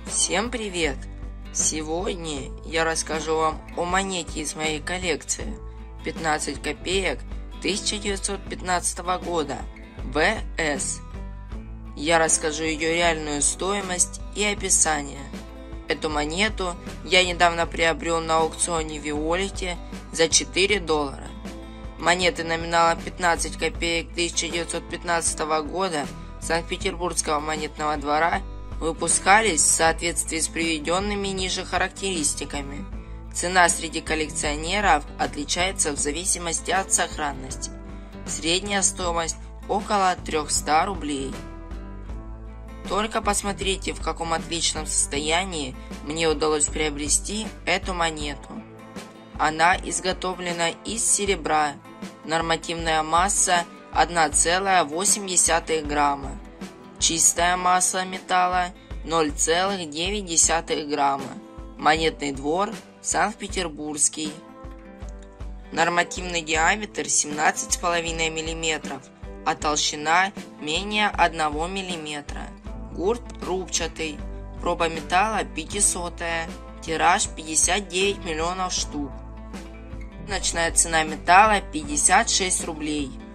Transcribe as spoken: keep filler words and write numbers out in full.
Всем привет! Сегодня я расскажу вам о монете из моей коллекции пятнадцать копеек тысяча девятьсот пятнадцатого года вэ эс. Я расскажу ее реальную стоимость и описание. Эту монету я недавно приобрел на аукционе в Виолете за четыре доллара. Монеты номинала пятнадцать копеек тысяча девятьсот пятнадцатого года Санкт-Петербургского монетного двора выпускались в соответствии с приведенными ниже характеристиками. Цена среди коллекционеров отличается в зависимости от сохранности. Средняя стоимость около трёхсот рублей. Только посмотрите, в каком отличном состоянии мне удалось приобрести эту монету. Она изготовлена из серебра. Нормативная масса одна целая восемь десятых грамма. Чистая масса металла ноль целых девять десятых грамма. Монетный двор Санкт-Петербургский. Нормативный диаметр семнадцать и пять десятых миллиметра, а толщина менее одного миллиметра. Гурт рубчатый. Проба металла пятисотая. Тираж пятьдесят девять миллионов штук. Ночная цена металла пятьдесят шесть рублей.